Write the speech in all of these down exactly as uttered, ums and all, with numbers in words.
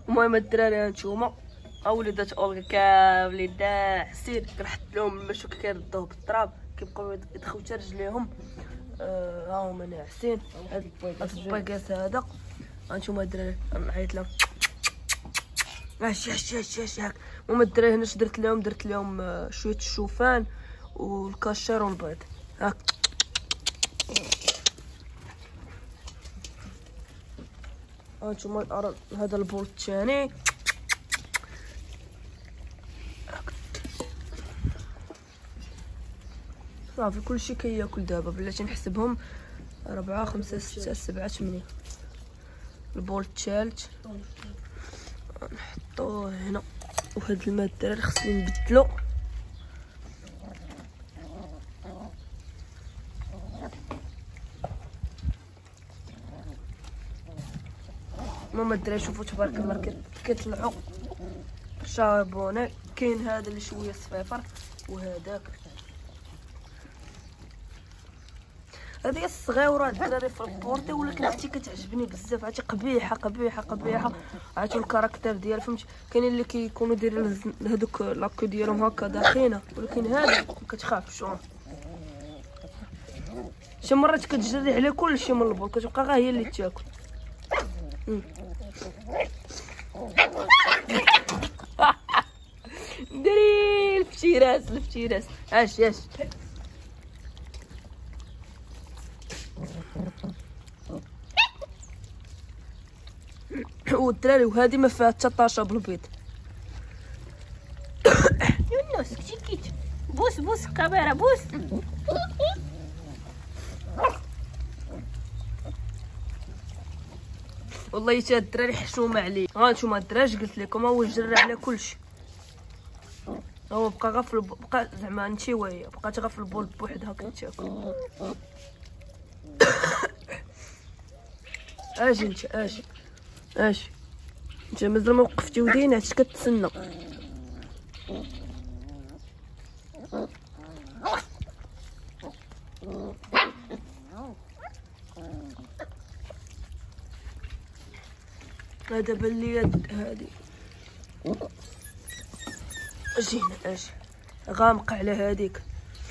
المهم الدراري هانتوما اوليدات اولغا كاملين داعسين، كنحط لهم المشوك كيردوه بالتراب كيبقاو يدخلوا حتى رجليهم. آه ها هما ناعسين. هاد الباكاس هذا هانتوما الدراري نعيط لهم اش اش اش اش هاك. المهم الدراري هنا درت لهم درت لهم شويه الشوفان والكاشير والبيض هاك. هانتوما هذا البول الثاني صافي كلشي كياكل دابا. بلاتي نحسبهم أربعة خمسة ستة سبعة ثمانية. البول الثالث نحطوه هنا. وهاد الماء الدراري خصني نبدلو. ماما الدراري شوفوا تبارك الله كيطلعوا شابوني. كاين هذا اللي شويه صفيفر وهذاك. هذه الصغيره الدراري في البورتي ولكن عرفتي كتعجبني بزاف. عرفتي قبيحه قبيحه قبيحه. عرفتوا الكاركتير ديال فهمتي. كاينين اللي كيكونوا دايرين هذوك لاكو ديالهم هكا داخينه ولكن هذا ما كتخافش. شي مرات كتجري على كلشي من البول كتبقى غير هي اللي تاكل. دري الفتيراس الفتيراس اش اش والدراري. وهذه ما فيها حتى طاشه بالبيض. يونس كيت بوس بوس كاميرا بوس. والله حتى الدراري حشومه عليه. ها نتوما الدراري قلت لكم هو جرى على كلشي. هو بقى غير في الب... بقى زعما انتي وهي بقات غير في البول بوحدها كتاكل. اجي انت اجي اجي انت مازال ما وقفتي ودينا عرفتي كتسنى. هذا باليد هادي. اجي هنا اجي غامقه على هاديك.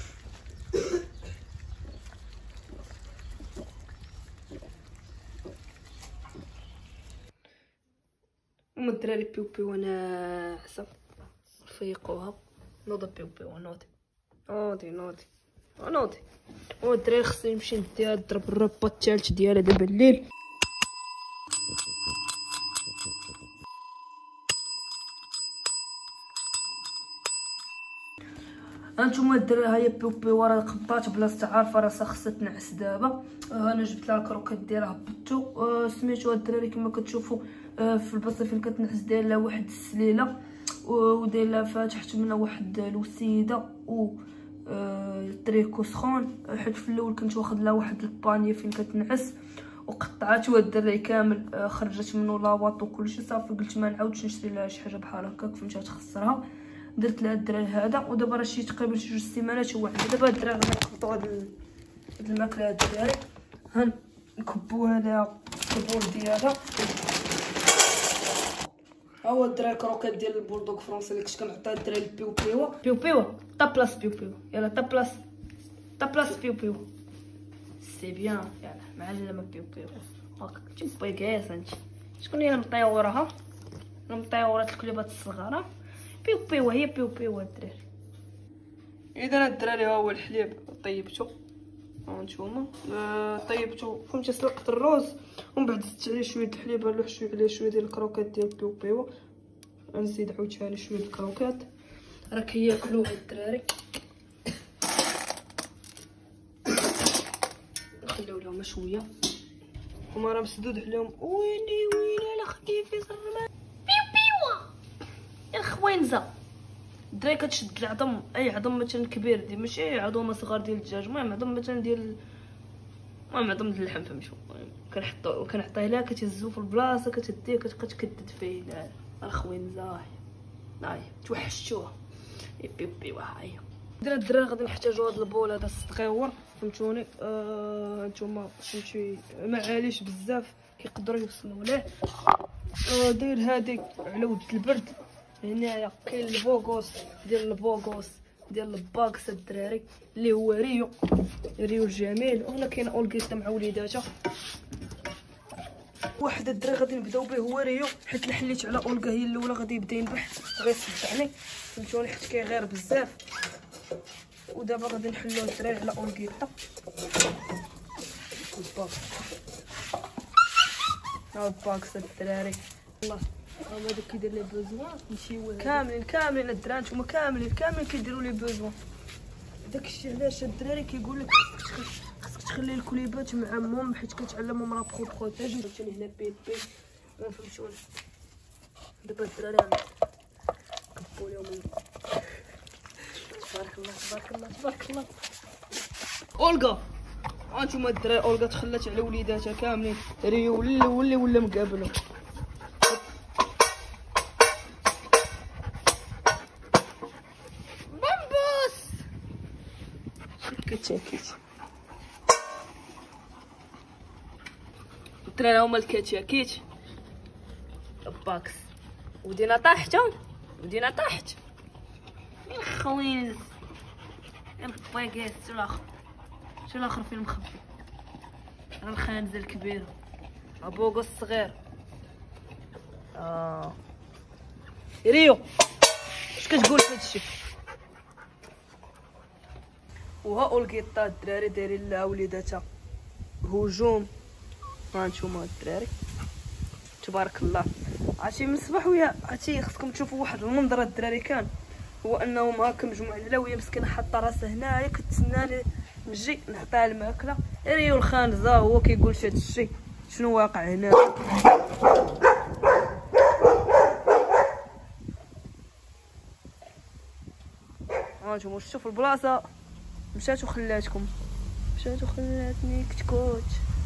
ام الدراري بيو بيو ناعسه فيقوها. نوض بيو بيو نوضي نوضي نوضي نوضي. ام الدراري خصني نمشي نديها نضرب الرباط الثالث ديالها دابا الليل. هانتوما الدراري هاهي بيو بيو راه قبات بلاصتها عارفه راسها خصها تنعس دابا. آه انا جبت لها الكروكيت ديالها هبطو. آه سميتو الدراري كما كتشوفوا. آه في البلاصه فين كتنعس داير لها واحد السليله وداير لها فاتحت منها واحد الوسيده و آه طريكو سخون. حيت في الاول كنت واخد لها واحد البانيه فين كتنعس وقطعاتو الدراري كامل. آه خرجت منه لاواط وكلشي صافي. قلت ما نعاودش نشري لها شي حاجه بحال هكاك فهمتي تخسرها. درت لها الدراري هذا ودابا راه شي تقريبا شي جوج سيمانات هو عندها. دابا الدراري غادي نحطوا هاد الماكله الدراري. ها نكبوها لها البول ديالها. ها هو الدراري كروكيت ديال البولدوغ فرونسي اللي كنت كنعطيها الدراري البيو بيو. بيو بيو تا بلاص بيو بيو يلا تا بلاص تا بلاص بيو بيو سي بيان. يلا معلمه بيو بيو هاك تي بيكاس انت. شكون هي المطيوره؟ ها المطيورات الكليبات الصغار. بيو بيو هي بيو بيو الدراري. اذا الدراري ها هو الحليب طيبته. ها نتوما آه طيبته فهمتي. سلقت الروز ومن بعد زدت عليه شويه الحليب. نلوح شويه عليه شويه ديال الكروكيت ديال بيو بيو. نزيد عاوتاني شويه الكروكيت. راه كياكلوها الدراري. نخليو لهم شويه هما راه مسدود عليهم. ويلي ويلي على خفيفي صرنا بيو بيو الخوينزه. الدراري كتشد العظم اي عظم مثلا كبير دي ماشي عظمه صغار ديال الدجاج. المهم عظم مثلا ديال المهم عظم ديال اللحم فهمتوا. كنحطو كنعطيه لها كتهزو في البلاصه كتديه كتبقى تكدد فيه. لا الخوينزه هاي توحشتوها بيو بيو. هاهي الدراري الدراري غادي نحتاجو هاد البول هذا الصغيور فهمتوني. آه نتوما فهمتي معاليش بزاف كيقدروا يوصلوا ليه. آه داير هادي على ود البرد. هنايا كاين البوغوس ديال البوغوس ديال الباكس الدراري اللي هو ريو ريو الجميل. وهنا كاين اولغيتا مع وليداتها. واحد الدراري غادي نبداو به هو ريو، حيت اللي حليت على اولغا هي الاولى غادي يبدا ينبح غيصدعني فهمتوني، حيت كيغير بزاف. ودابا غادي نحلو الدراري على اولغيتا. الباكس ها الباكس الدراري والله هما هذا كيدير لي بوزوان ماشي كاملين كاملين الدراري نتوما كاملين كاملين كيديروا لي بوزوان. داكشي علاش الدراري كيقول لك خاصك تخلي الكليبات مع امهم حيت كتعلمهم لا برو بروتيج. فهمتوني هنا بي بي فهمتوني. دابا الدراري كبوا لهم تبارك الله تبارك الله تبارك الله. اولغا هانتوما الدراري اولغا تخلات على وليداتها كاملين. ريو ولا ولا ولا مقابلهم. كتاكيت الدراري هما الكتاكيت باكس. ودينا طاحتهم ودينا طاحت يا خوينز يا باكيت. شو الاخر شو الاخر فين مخبي؟ راه الخانزه الكبيره ابوغو الصغير. اه ريو اش كتقول في هادشي؟ وها اولغيتا الدراري دايرين لها وليداتها هجوم. هانتوما الدراري تبارك الله. عرفتي من الصباح ويا عرفتي خصكم تشوفوا واحد المنظر الدراري كان هو انهم هاكا مجموعين على وهي مسكينه حاطه راسها هنايا كتسناني نجي نعطيها الماكله. ريو الخانزه هو كيقول شي هادشي شنو واقع هنا. هانتوما شوفوا البلاصه مشات وخلاتكم مشات وخلاتني كتكوت.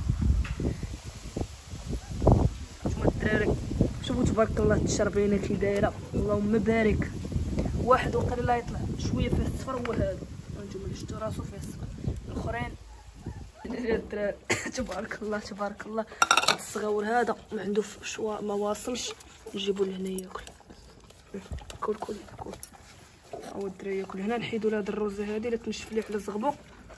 نتوما الدراري شوفوا تبارك الله التشربينه كي دايره اللهم بارك. واحد وقال لا يطلع شويه فيه الصفر هو هذا. هانتوما اللي شفتو راسو فيه الصفر الاخرين الدراري تبارك الله تبارك الله. هاد الصغير هذا ما عنده شوا ما واصلش نجيبو لهنا ياكل. كل كل كل هو الدراري ياكل هنا. نحيدو لهاد الروزه هادي اللي تنشف ليه على الزغبو.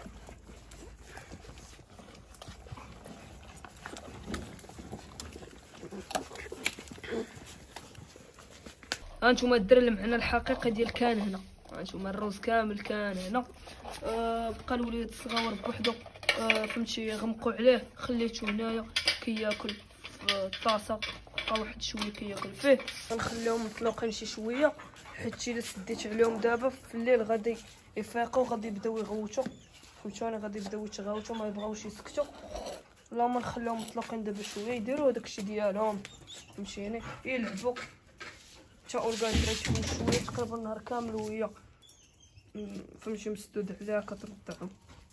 هانتوما الدراري المعنى الحقيقي ديال كان هنا. هانتوما الروز كامل كان هنا. آه بقى الوليد الصغير بوحدو. آه فهمتي غمقوا عليه خليتو هنايا كياكل في الطاسه. بقى واحد شويه كياكل فيه. غنخليهم مطلوقين شي شويه حيت الا سديت عليهم دابا في الليل غادي يفيقوا غادي يبداو يغوتوا. فهمتوني غادي يبداو يتغوتوا ما يبغاوش يسكتوا. اللهم نخليهم مطلوقين دابا شويه يديروا داكشي ديالهم فهمتيني يلعبوا. حتى اولغا درات فيهم شويه تقريبا النهار كامل وهي فهمتي مسدود عليها كترضعهم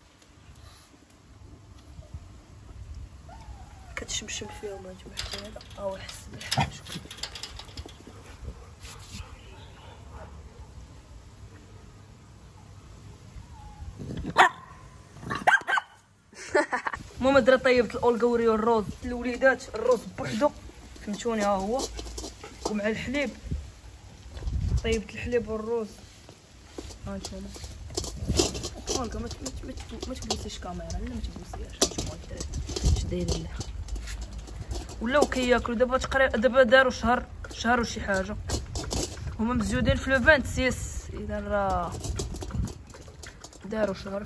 كتشمشم فيهم. هانتوما حتى هذا ها حس بالحاجه. ماما درا طيبت الاولغا وريو الروز الوليدات. الروز بوحدو فهمتوني ها هو ومع الحليب. طيبت الحليب والروز. هانتوما اولغا ما ما تبوسيش كاميرا لا ما تبوسيهاش. هانتوما الدراري اش دايرين لها ولاو كياكلوا دابا تقريبا. دابا داروا شهر شهر وشي حاجه. هما مزيودين في لو ستة وعشرين اذا راه داروا شهر.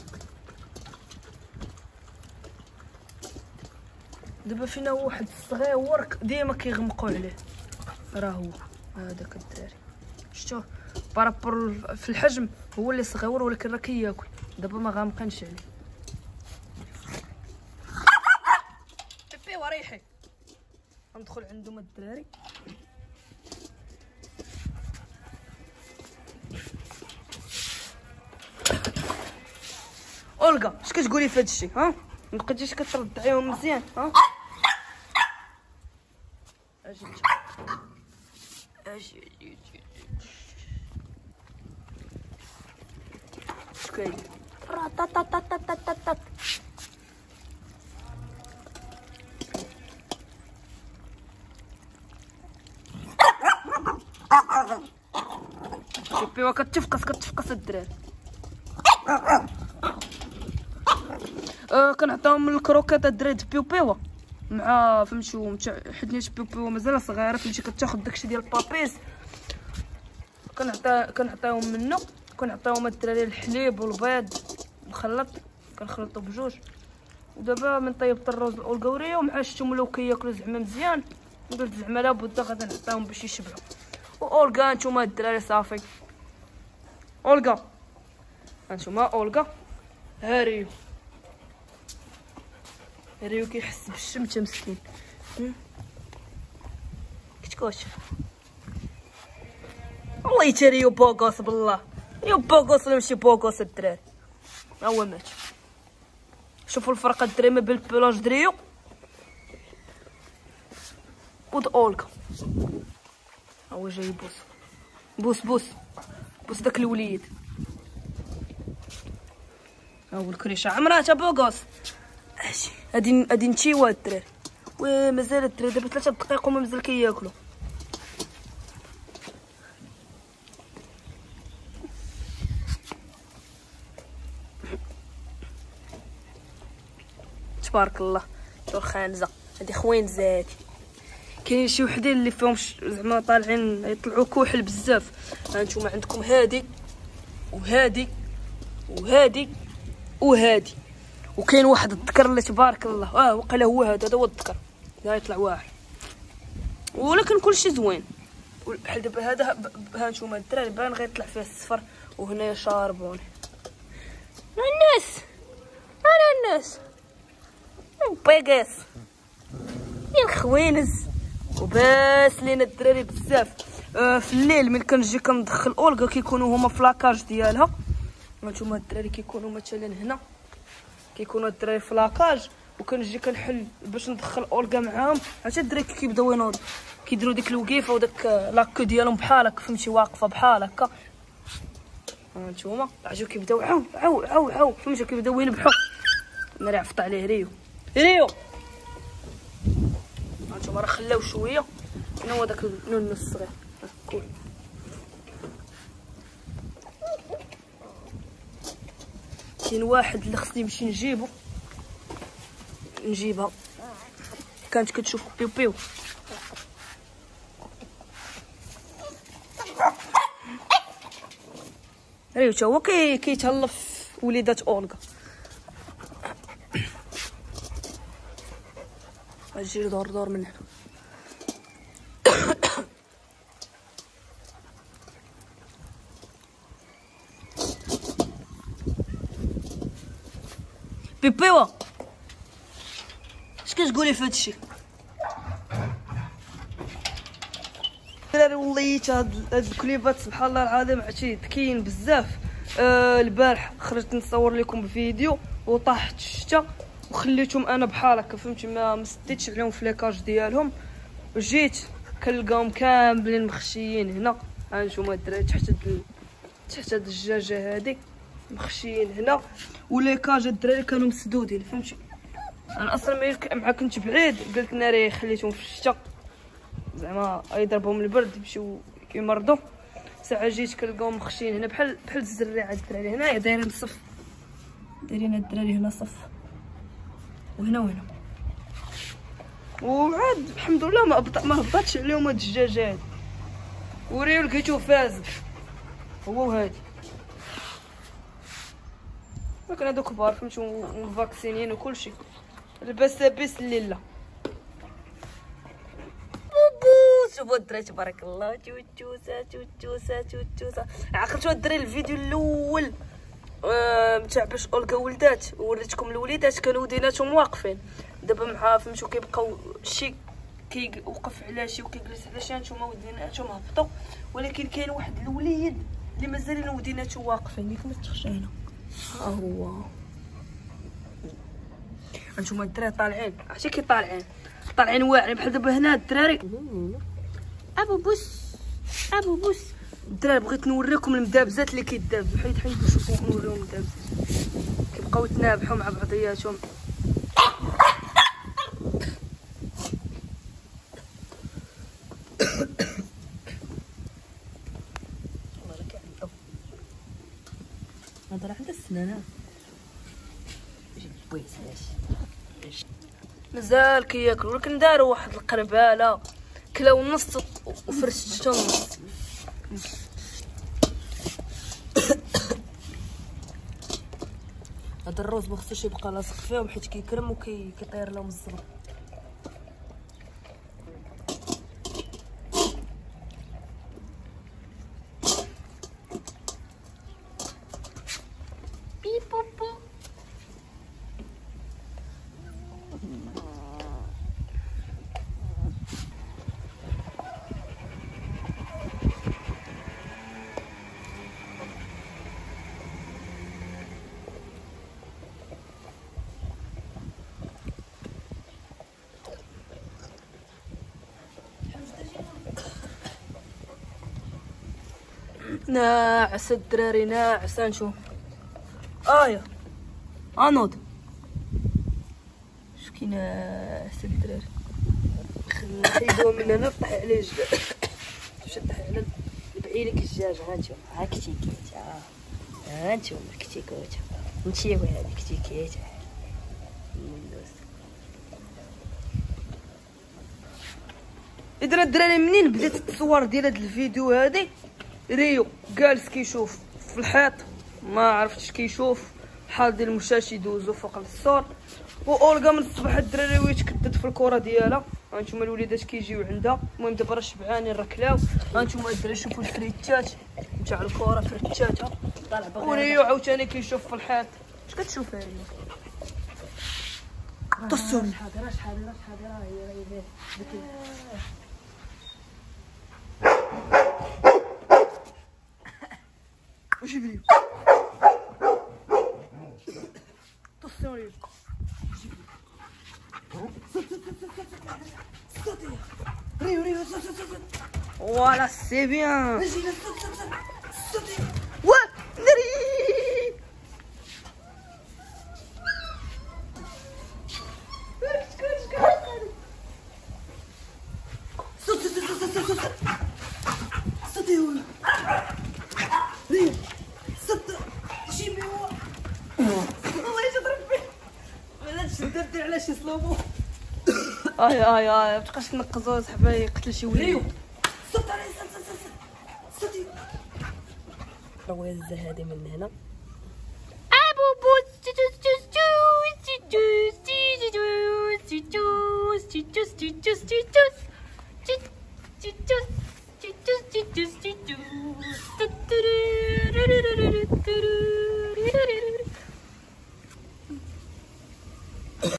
دابا فينا واحد الصغيور ديما كيغمقوا عليه راه هو هذاك الدراري. شفتوه بارابور في الحجم هو اللي صغيور ولكن راه كياكل. دابا ما غامقينش عليه. بيبي وريحي ندخل عندهم الدراري. اولغا اش كتقولي في هادشي؟ ها ما بقيتيش كترضعيهم مزيان؟ ها اجي اجي اجي اش كاين؟ بيبيوه كتفقس كتفقس الدراري. آه كنعطيهم الكروكيط الدراري بيبيوه مع فهمتو متاع حيت بيبيوه مازال صغيره فهمتي كتاخد داكشي ديال البابيز كنعطي كنعطيهم منه. كنعطيهم الدراري الحليب والبيض مخلط كنخلطو بجوج. ودابا من طيبت الروز الاولغوريه ومع شتو ولاو كياكلو زعما مزيان قلت زعما لابد غادي نعطيهم باش يشبعوا. واولغا نتوما الدراري صافي اولغا هانتوما اولغا ها ريو ريو كيحس بالشمس مسكين كتكوش والله يتريو بوغوس بالله يو بوغوس ولا ماشي بوغوس الدراري ها هو مات. شوفوا الفرق الدراري ما بين البلاج دريو ود اولغا. ها هو جاي بوس بوس بوس بوس داك الوليد. ها هو الكريشه عمرها بوغوس اجي هادي هادي نتيوا الدراري وي مازال الدراري دابا ثلاثة دقائق وما مازال كياكلوا. تبارك الله. شو الخانزه هادي خوين زادي. كاين شي وحدين اللي فيهم زعما طالعين يطلعوا كحل بزاف. هانتوما عندكم هادي وهادي وهادي وهادي وكاين واحد الذكر اللي تبارك الله اه وقيلا هو هذا هذا هو الذكر لا يطلع واحد ولكن كلشي زوين بحال دابا هذا. هانتوما الدراري بان غيطلع فيه الصفر وهنايا شاربوني الناس انا الناس بيغاس يا خوينز وباس لينا الدراري بزاف. آه في الليل ملي كنجي كندخل اولغا كيكونوا هما في لاكاج ديالها. هانتوما الدراري كيكونوا مثلا هنا كيكونوا الدراري في لاكاج وكنجي كنحل باش ندخل اولغا معاهم. عرفتي الدراري كيبداو ينوضوا كيديروا ديك الوقيفه وداك لاكو ديالهم بحال هكا فهمتي واقفه بحال هكا. هانتوما عجبو كيبداو عاو عاو عاو عاو فهمتي كيبداو ينبحوا. ناري عفط عليه ريو ريو. هانتوما راه خلاو شويه هنا هو داك النونو الصغير كول. كاين واحد اللي خصني نمشي نجيبو نجيبها كانت كتشوف بيو بيو. ريو تا هو كي كيتهلا في وليدات اولغا. اجي دور دور من هنا. بيبيوا اش كتقولي في هادشي؟ دراري والله هاد الكليبات سبحان الله العظيم عرفتي ذكيين بزاف. آه البارح خرجت نصور لكم فيديو وطاحت الشتا وخليتهم انا بحال هكا فهمتي ما مسديتش عليهم في ليكاج ديالهم. جيت كنلقاهم كاملين مخشيين هنا. هانتوما الدراري تحت هاد تحت هاد الدجاجه هادي مخشيين هنا وليكاج الدراري كانوا مسدودين فهمتي. انا اصلا مع كنت بعيد قلت ناري خليتهم في الشتا زعما يضربهم البرد يمشيو يمرضوا. ساعه جيت كنلقاهم مخشيين هنا بحال بحال الزريعه الدراري هنايا دايرين صف دايرين الدراري هنا صف وهنا وهنا. وعاد الحمد لله ما هبط ما هبطش عليهم هاد الدجاجات. وريو لقيتو فازك هو وهادي ولكن هادو كبار فهمتو مفاكسينين وكلشي لباس لاباس الليله. بوبو شوفوا الدراري تبارك الله توتوسه توتوسه توتوسه. عقلتوا الدراري الفيديو الاول آه متاع باش اولغا ولدات وريتكم الوليدات كانوا وديناتهم واقفين. دابا مع فهمتو كيبقاو شي كيوقف على شي وكيجلس على شي. نتوما وديناتهم هبطوا ولكن كاين واحد الوليد اللي مازالين وديناتو واقفين. ياك ما تخشى هنا ها هو. هانتوما الدراري طالعين عرفتي كي طالعين طالعين واعرين بحال دابا هنا الدراري ابو بوس ابو بوس. الدراري بغيت نوريكم المدابزات اللي كيدابزوا حيت حيت نشوفوا نوريهم المدابزات كيبقاو يتنابحوا مع بعضياتهم. طلع عندها السنان ها جيب بويس ماشي مازال كياكل ولكن داروا واحد القرباله كلاو النص وفرشتو النص. هذا الروز ما خصوش يبقى لاصق فيهم حيت كيكرم وكيطير لهم الزبر. ناعس الدراري ناعس. نشوف ايا انوض اش كاين ناعس الدراري. نحيدوه من هنا نفتح عليه الجدار شطح على بعيلك الدجاج. ها انتم ها كتيكيت ها انتم كتيكوت نمشيو هذه كتيكيت اذا الدراري منين بدات التصوير ديال هذا الفيديو هذه ريو جالس كيشوف في الحيط ما عرفتش كيشوف بحال ديال المشاش يدوزو فوق السور. واولغا من الصباح الدراري وهي تكدت في الكره ديالها. هانتوما الوليدات كيجيو عندها. المهم دابا راه شبعانين راه كلاو. هانتوما الدراري شوفوا الفريتات تاع الكره فريتاتها طالع باغي. وريو عاوتاني كيشوف في الحيط. اش كتشوف ريو؟ طسون شحال شحال شحال هي هي وش يبريو طسون ريو ريو ريو فوالا سي بيان. وا ناري علاش يصلبوا اي اي اي متبقاش تنقزو صاحبي يقتل شي وليد. صوت عليه صوت صوت صوتي رويزه هذه من هنا ابو بوس تو